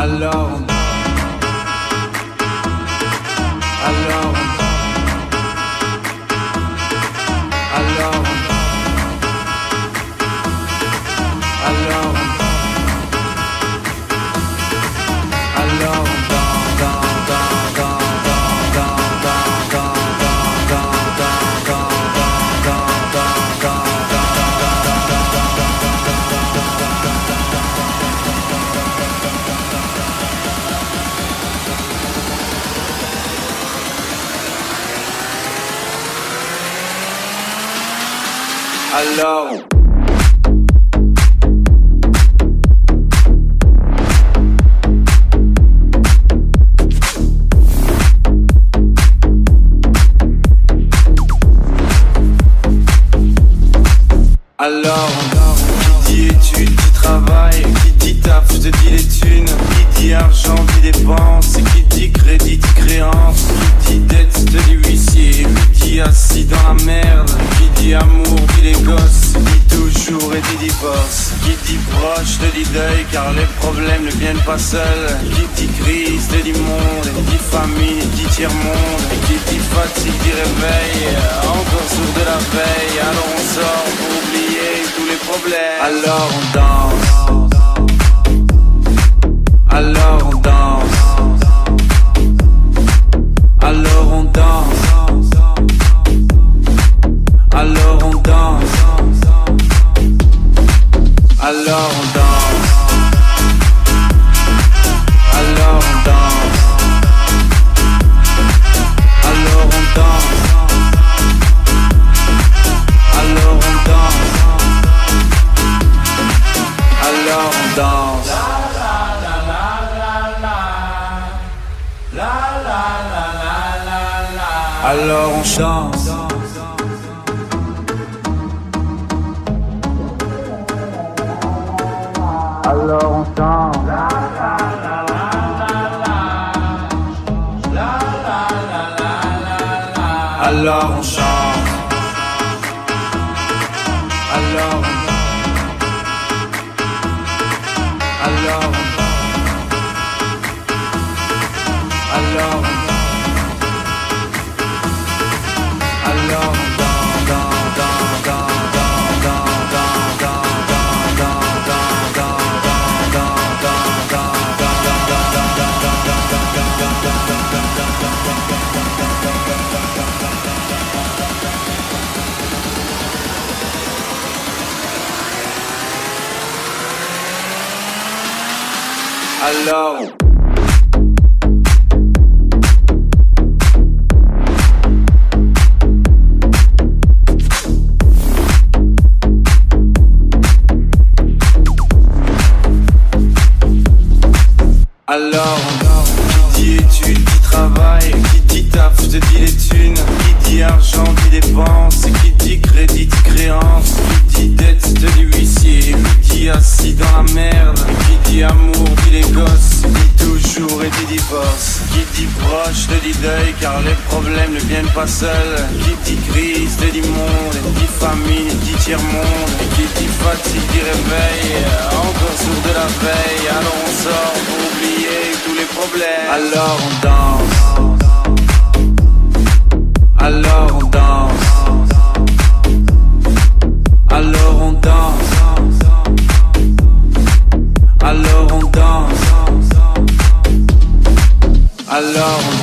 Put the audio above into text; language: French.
Alors qui dit études, qui travaille, qui dit taf, je te dis les thunes, qui dit argent, dit dépenses, qui dit crédit, dit créance, qui dit dette, te dit huissier, qui dit assis dans la merde, qui dit amour, dit les gosses, dit toujours et dit divorce, qui dit proche, te dit deuil, car les problèmes ne viennent pas seuls, qui dit crise, te dit monde, qui dit famine, dit tiers-monde, qui dit fatigue, dit réveil, encore sourd de la veille, alors on sort pour oublier tous les problèmes. Alors on danse, alors on danse, alors on danse, alors on danse, alors on danse, alors on danse, alors on danse, alors on danse, alors on danse. Alors on chante. Alors on chante. Alors on chante. Alors qui dit études, qui travaille, qui dit taf, je te dis les thunes, qui dit argent, dit dépenses, qui dit crédit, dit créance, qui dit dette, te dit huissier, qui dit assis dans la merde, qui dit amour, dit les gosses, dit toujours et dit divorce, qui dit proche, te dit deuil, car les problèmes ne viennent pas seuls, qui dit crise, te dit monde, dit famine, dit tiers-monde, qui dit fatigue, dit réveil, encore sourd de la veille, alors on sort pour oublier tous les problèmes. Alors on danse, alors on danse, alors on danse, alors on danse, alors on danse.